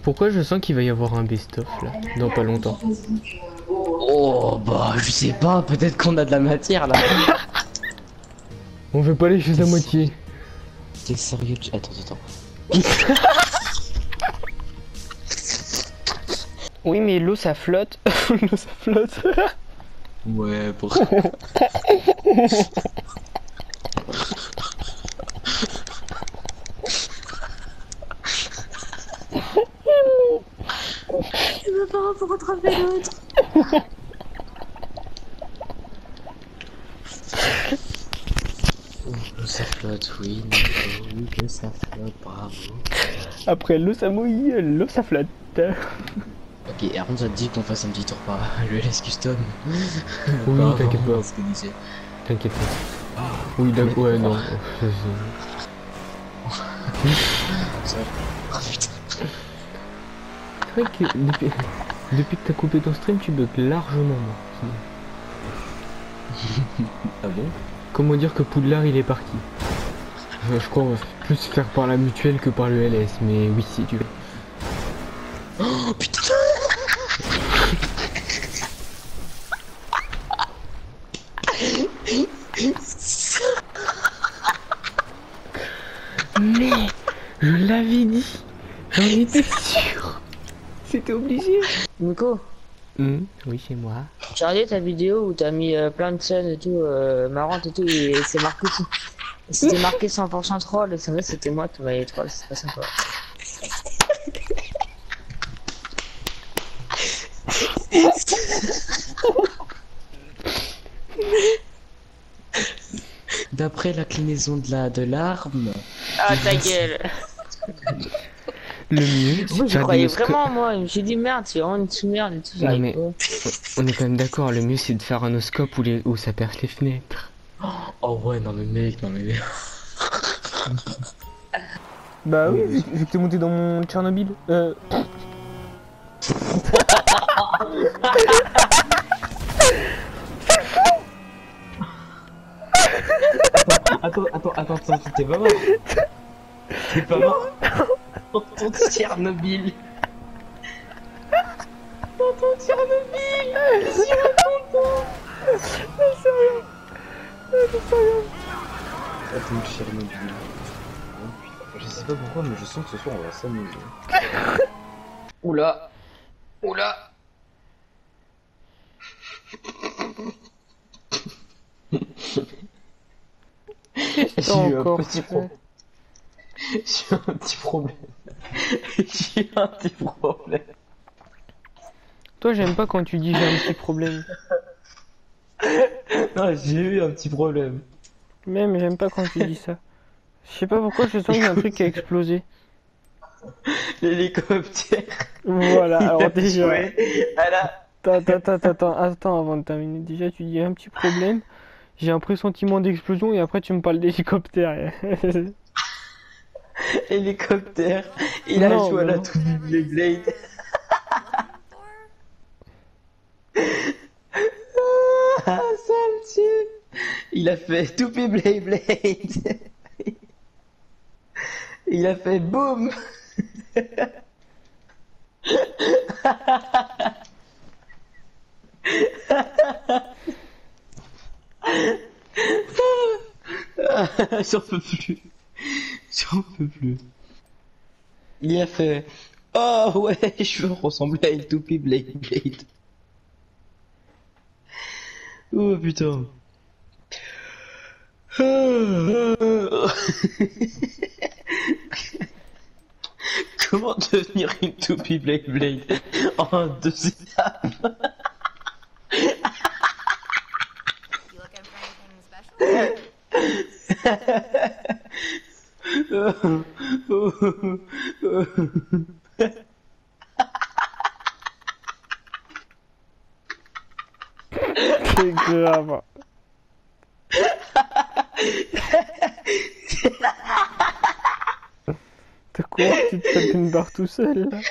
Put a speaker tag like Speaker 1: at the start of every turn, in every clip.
Speaker 1: Pourquoi je sens qu'il va y avoir un best-of là, dans pas longtemps?
Speaker 2: Oh bah je sais pas, peut-être qu'on a de la matière là.
Speaker 1: On fait pas les choses à moitié.
Speaker 2: T'es sérieux? Attends.
Speaker 1: Oui mais l'eau ça flotte. L'eau ça flotte.
Speaker 2: Ouais, pour... Il me parle pour rattraper l'autre. Ça flotte, oui, oui que ça flotte, bravo.
Speaker 1: Après l'eau ça mouille, l'eau ça flotte.
Speaker 2: Ok, et avant ça te dit qu'on fasse un petit tour par le LS Custom.
Speaker 1: Oui, t'inquiète pas.
Speaker 2: Ce que disait.
Speaker 1: T'inquiète pas. Oui, d'accord, ouais, non.
Speaker 2: Oh putain.
Speaker 1: C'est vrai que depuis que t'as coupé ton stream, tu bugs largement. Moi.
Speaker 2: Ah bon?
Speaker 1: Comment dire que Poudlard il est parti? Je crois qu'on va plus faire par la mutuelle que par le LS, mais oui, si tu veux.
Speaker 2: Oh putain.
Speaker 1: Mais je l'avais dit, j'en étais sûr. C'était obligé.
Speaker 2: Nico,
Speaker 1: Oui, c'est moi.
Speaker 2: j'ai regardé ta vidéo où t'as mis plein de scènes et tout, marrantes et tout, et c'est marqué tout. C'était marqué 100% troll, et c'est vrai c'était moi qui m'avais troll, c'est pas sympa. D'après l'inclinaison de l'arme. Ah ta gueule.
Speaker 1: Le mieux, c'est
Speaker 2: Moi
Speaker 1: de
Speaker 2: je
Speaker 1: faire
Speaker 2: croyais
Speaker 1: des
Speaker 2: vraiment moi, je me suis dit merde, c'est vraiment une sous-merde et tout,
Speaker 1: Non,
Speaker 2: j'arrive
Speaker 1: mais
Speaker 2: pas.
Speaker 1: on est quand même d'accord, le mieux c'est de faire un oscope où ça perce les fenêtres.
Speaker 2: Oh ouais, non mais mec, non mais...
Speaker 1: Bah oui, vu que t'es monté dans mon Tchernobyl.
Speaker 2: Attends, t'es pas mort. T'es pas mort. Ton Tchernobyl. Ton Tchernobyl. Je suis content. Ton Tchernobyl. Je sais pas pourquoi, mais je sens que ce soir on va s'amuser. Oula. Oula. J'ai eu un petit problème. J'ai un petit problème. J'ai un petit problème.
Speaker 1: Toi, j'aime pas quand tu dis j'ai un petit problème.
Speaker 2: Non, j'ai eu un petit problème.
Speaker 1: Même, j'aime pas quand tu dis ça. Je sais pas pourquoi, je sens qu'il y a un truc qui a explosé.
Speaker 2: L'hélicoptère.
Speaker 1: Voilà, alors déjà.
Speaker 2: Attends.
Speaker 1: Attends avant de terminer. Déjà, tu dis un petit problème. J'ai un pressentiment d'explosion et après tu me parles d'hélicoptère.
Speaker 2: Hélicoptère. Il a joué à la To Be Blade. Ah, ça me tue. Il a fait To Be Blade. Il a fait boum. J'en peux plus. J'en peux plus. Il a fait oh ouais, je veux ressembler à une toupie Blade. Oh putain. Comment devenir une toupie Blade en 2 étapes?
Speaker 1: C'est grave. T'as quoi? Tu te tapes une barre tout seul là?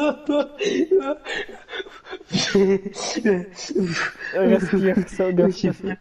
Speaker 1: Respire, ça doit se passer.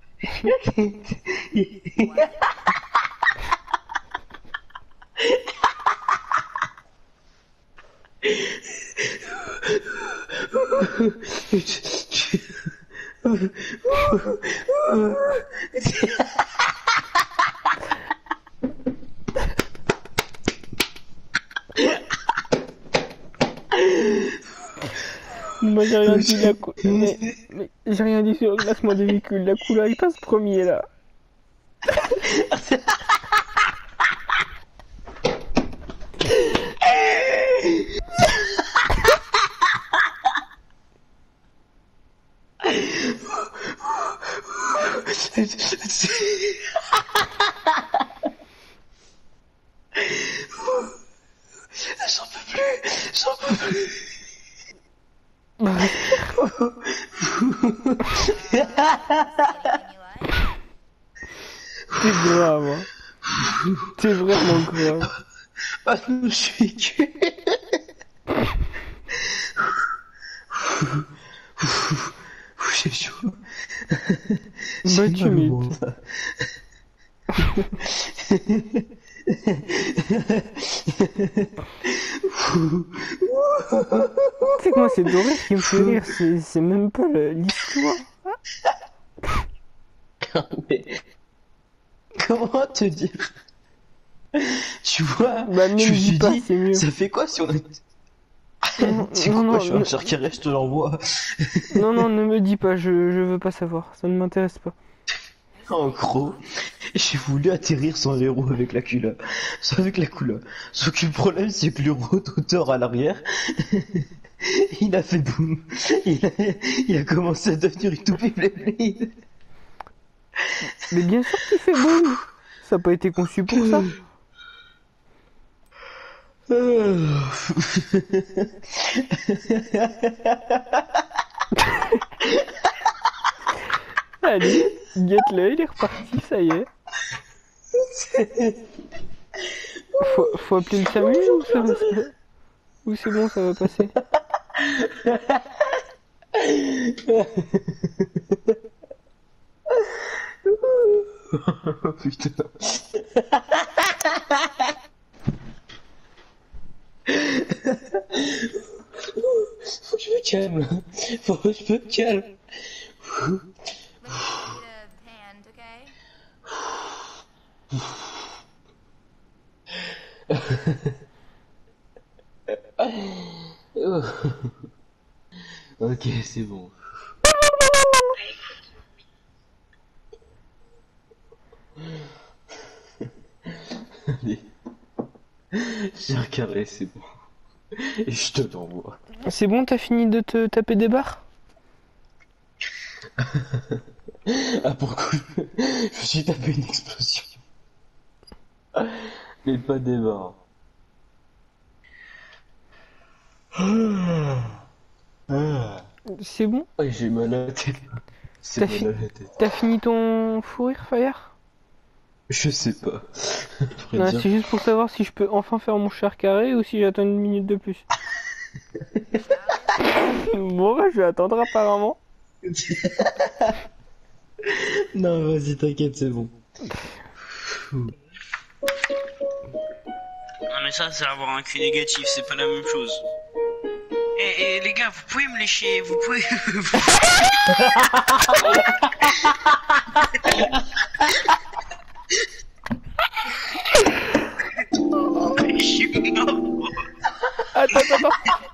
Speaker 1: Moi j'ai rien dit mais j'ai rien dit sur le classement des véhicules, la couleur il passe premier là.
Speaker 2: J'en peux plus, j'en peux plus.
Speaker 1: C'est grave, hein. C'est vraiment grave.
Speaker 2: Ah, je suis tué. J'ai chaud.
Speaker 1: Bah tu m'étonnes. C'est que moi c'est Doris qui me fait rire, c'est même pas l'histoire.
Speaker 2: Mais comment te dire? Tu vois,
Speaker 1: bah,
Speaker 2: je me suis
Speaker 1: pas,
Speaker 2: dit,
Speaker 1: c'est mieux.
Speaker 2: ça fait quoi si on est... C'est
Speaker 1: non,
Speaker 2: quoi,
Speaker 1: non,
Speaker 2: je suis un cher carré, je te l'envoie.
Speaker 1: Non, non, ne me dis pas, je veux pas savoir, ça ne m'intéresse pas.
Speaker 2: En gros, j'ai voulu atterrir sans les roues avec la culotte. Avec la couleur. Sauf que le problème, c'est que le rotateur à l'arrière, il a fait boum. Il a commencé à devenir une toupie blade.
Speaker 1: Mais bien sûr qu'il fait boum. Ça n'a pas été conçu pour ça. Allez, get-le, il est reparti, ça y est. Faut appeler le SAMU ou ça va se... Ou c'est bon, ça va passer.
Speaker 2: Putain. Faut que je me calme. Faut que je me calme. Ok, c'est bon. Allez. J'ai un carré, c'est bon. Et je te l'envoie.
Speaker 1: C'est bon, t'as fini de te taper des barres?
Speaker 2: Ah, pourquoi je me suis tapé une explosion. Mais pas des barres.
Speaker 1: C'est bon?
Speaker 2: Oh, j'ai mal à la tête. C'est mal à la tête.
Speaker 1: T'as fini ton fou rire, Fire?
Speaker 2: Je sais pas.
Speaker 1: Non, c'est juste pour savoir si je peux enfin faire mon char carré ou si j'attends une minute de plus. Bon, bah je vais attendre apparemment.
Speaker 2: Non, vas-y, t'inquiète, c'est bon.
Speaker 3: Non mais ça c'est avoir un cul négatif, c'est pas la même chose. Eh les gars, vous pouvez me lécher, vous pouvez... Je suis mort.
Speaker 1: Attends.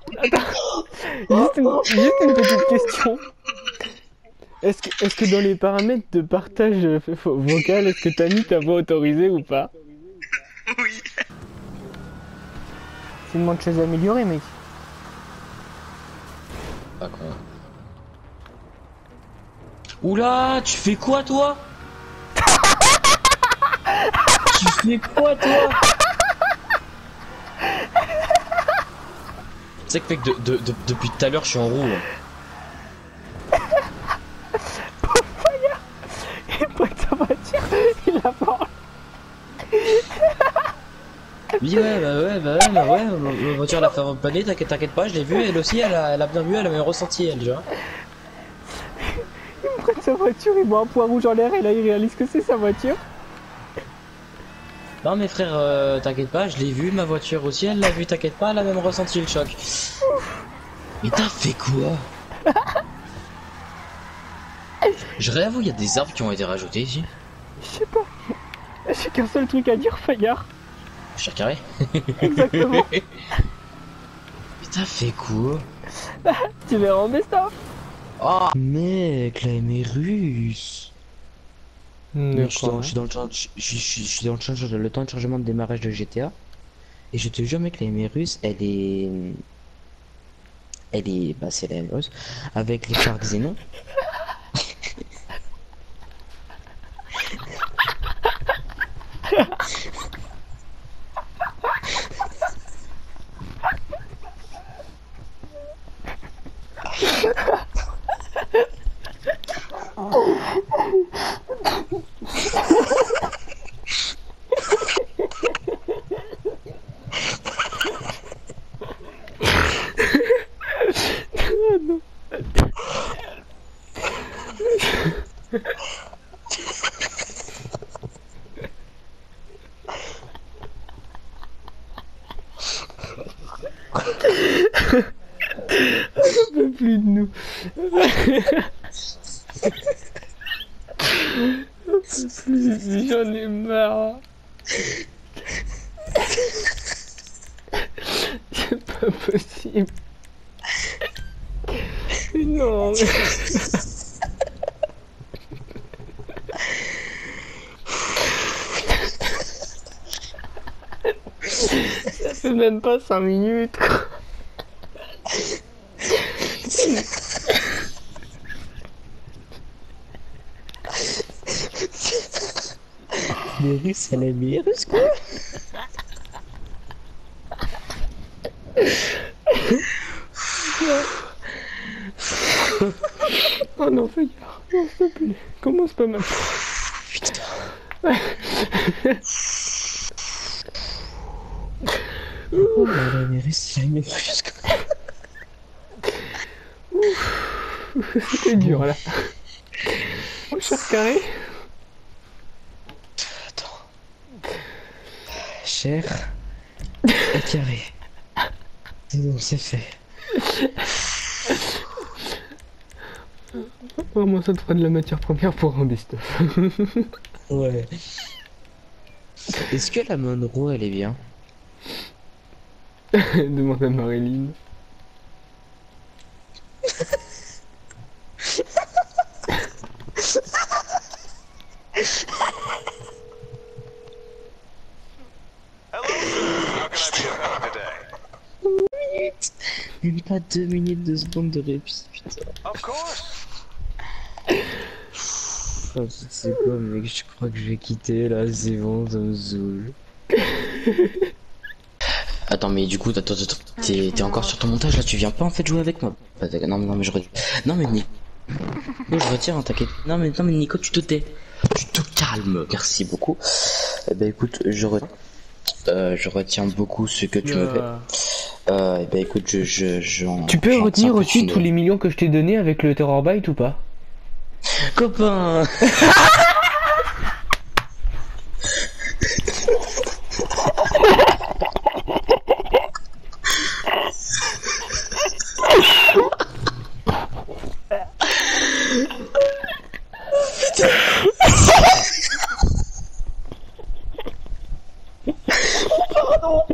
Speaker 1: Juste une petite question. Est-ce que dans les paramètres de partage vocal, est-ce que t'as mis ta voix autorisée ou pas?
Speaker 3: Oui.
Speaker 1: C'est une chose améliorée, mec.
Speaker 2: Ah quoi? Oula, tu fais quoi toi? Tu fais quoi toi? Tu sais que depuis tout à l'heure je suis en roue.
Speaker 1: Il pointe sa voiture, il la parle.
Speaker 2: Il dit ouais, ma voiture elle a fait planer, t'inquiète pas, je l'ai vue, elle aussi, elle a bien vu, elle a même ressenti elle, tu vois.
Speaker 1: Il me prête sa voiture, il voit un point rouge en l'air et là il réalise que c'est sa voiture.
Speaker 2: Non mais frère, t'inquiète pas, je l'ai vu, ma voiture aussi, elle l'a vu, t'inquiète pas, elle a même ressenti le choc. Mais t'as fait quoi? Je rêve où il y a des arbres qui ont été rajoutés ici.
Speaker 1: Je sais pas. J'ai qu'un seul truc à dire, Fayard.
Speaker 2: Cher carré.
Speaker 1: Exactement.
Speaker 2: Mais t'as fait quoi?
Speaker 1: Tu verras en best-of.
Speaker 2: Oh mec, la MR russe. Je suis dans le temps de chargement de démarrage de GTA. Et je te jure mec, la MR russe, bah c'est la MR russe, avec les phares Xénon.
Speaker 1: On peut plus de nous. J'en ai marre. C'est pas possible. Non. Ça fait même pas 5 minutes.
Speaker 2: Les Russes, elle aime les Russes quoi.
Speaker 1: Oh non, Fayard, non, s'il te plaît, commence pas maintenant.
Speaker 2: Putain. Oh la Russes, elle aime les Russes quoi.
Speaker 1: C'était dur là. Mon cher carré.
Speaker 2: Attends. Cher et carré. C'est bon, c'est fait.
Speaker 1: Au moins ça te fera de la matière première pour un best-of.
Speaker 2: Ouais. Est-ce que la Monroe elle est bien?
Speaker 1: Demande à Marilyn.
Speaker 2: Même pas 2 minutes, 2 secondes de répit, putain. C'est quoi mec, je crois que je vais quitter là, c'est bon, ça me saoule. Attends mais du coup, t'es encore sur ton montage là, tu viens pas en fait jouer avec moi? Non mais je retire. Non mais Nico, je retire, hein, t'inquiète. Non mais Nico, tu te tais. Tu te calmes, merci beaucoup. Eh ben écoute, je retiens beaucoup ce que tu me fais. Eh ben écoute,
Speaker 1: Tu peux retenir aussi tous les millions que je t'ai donnés avec le Terror Byte ou pas?
Speaker 2: Copain. Pardon.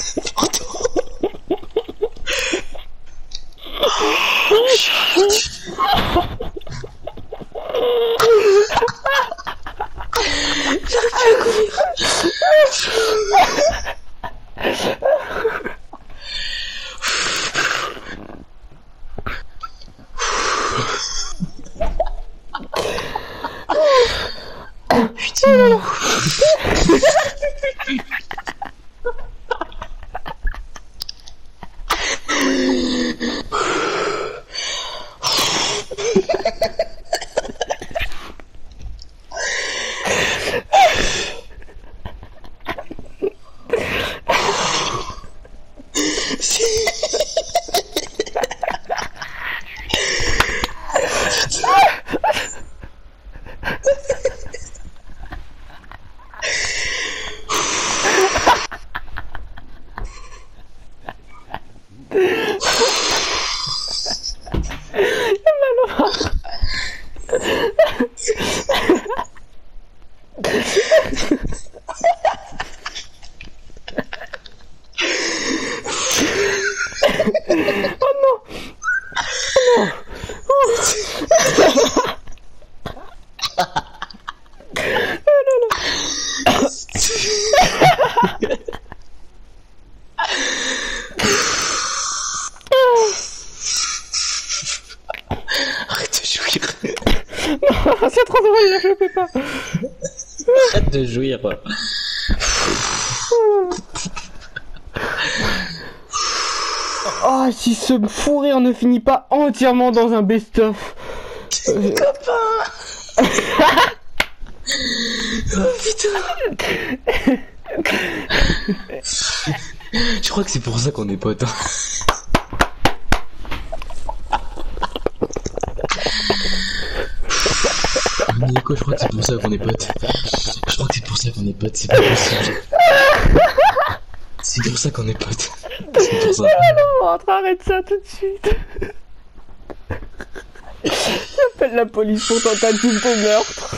Speaker 2: Putain.
Speaker 1: C'est trop drôle, là, je peux pas.
Speaker 2: Arrête de jouir.
Speaker 1: Oh, si ce fou rire ne finit pas entièrement dans un best-of.
Speaker 2: Copain. Oh putain. Je crois que c'est pour ça qu'on est potes. Nico, je crois que c'est pour ça qu'on est potes. Je crois que c'est pour ça qu'on est potes, c'est pas possible. C'est pour ça qu'on est potes. C'est pour ça.
Speaker 1: Non, rentre, arrête ça tout de suite. J'appelle la police pour tentative de meurtre.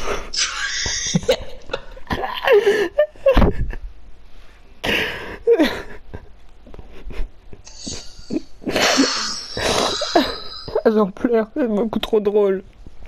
Speaker 1: J'en pleure, c'est beaucoup trop drôle.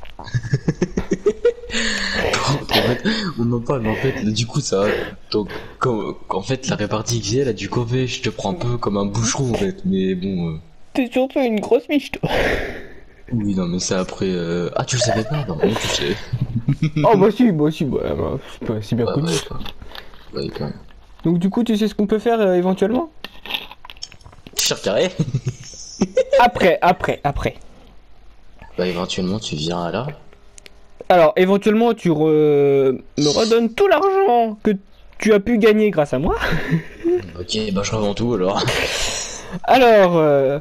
Speaker 2: On en parle, mais en fait, du coup, ça. Donc, en fait, la répartie que j'ai, là, du coup, je te prends un peu comme un boucheron, en fait, mais bon.
Speaker 1: T'es surtout une grosse miche, toi.
Speaker 2: Oui, non, mais ça après. Ah, tu le savais pas? Non, tu sais.
Speaker 1: Oh, bah si, ouais, bah, c'est pas si bien connu.
Speaker 2: Ouais, quand même.
Speaker 1: Donc, du coup, tu sais ce qu'on peut faire éventuellement?
Speaker 2: Cher carré.
Speaker 1: Après.
Speaker 2: Bah, éventuellement, tu viens là.
Speaker 1: Alors, éventuellement, tu me redonnes tout l'argent que tu as pu gagner grâce à moi.
Speaker 2: Ok, bah, je revends tout alors.
Speaker 1: Alors,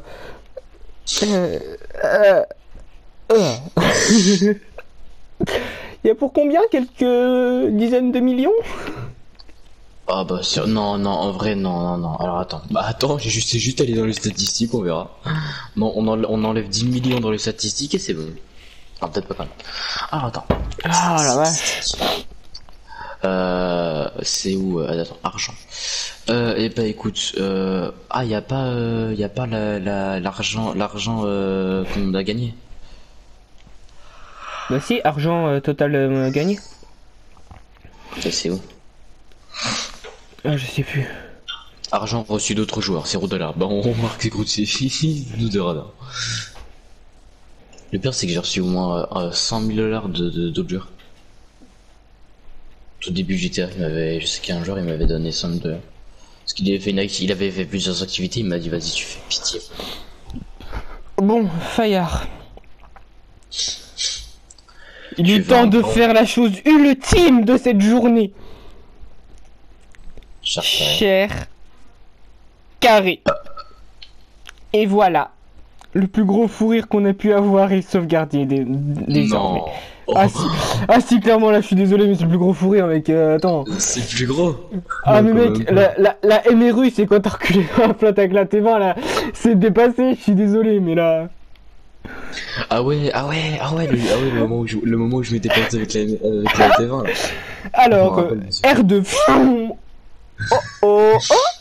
Speaker 1: il y a pour combien? Quelques dizaines de millions?
Speaker 2: Ah, bah, non, en vrai, non. Alors, attends. Bah, attends, c'est juste aller dans les statistiques, on verra. Non, on enlève 10 millions dans les statistiques et c'est bon. Ah, peut-être pas quand même. Alors, attends.
Speaker 1: Ah la vache.
Speaker 2: C'est où attends, argent. Et bah écoute, y a pas l'argent qu'on a gagné.
Speaker 1: Bah si, argent total gagné.
Speaker 2: C'est où?
Speaker 1: Ah, je sais plus.
Speaker 2: Argent reçu d'autres joueurs, $0. Bah on remarque c'est gros, c'est nous de radar. Le pire c'est que j'ai reçu au moins $100 000 d'autres joueurs. Au début du GTA, je sais qu'un joueur il m'avait donné $100. Parce qu'il avait fait plusieurs activités, il m'a dit vas-y tu fais pitié.
Speaker 1: Bon, Fayard. Il est temps de faire la chose ultime de cette journée. Cher carré. Et voilà. Le plus gros fou rire qu'on a pu avoir est sauvegardé désormais.
Speaker 2: Oh.
Speaker 1: Ah si, clairement là je suis désolé mais c'est le plus gros fou rire mec, attends.
Speaker 2: C'est plus gros.
Speaker 1: Ah mais mec, la MRU c'est quand t'as reculé dans la flotte avec la T20 là, c'est dépassé, je suis désolé mais là...
Speaker 2: Ah ouais, le moment où je m'étais porté avec la T20 là.
Speaker 1: Alors, R2... Oh oh oh.